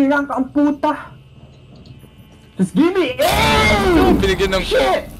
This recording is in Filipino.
rank ang puta! Just give me aim! Binigyan ng... Shit!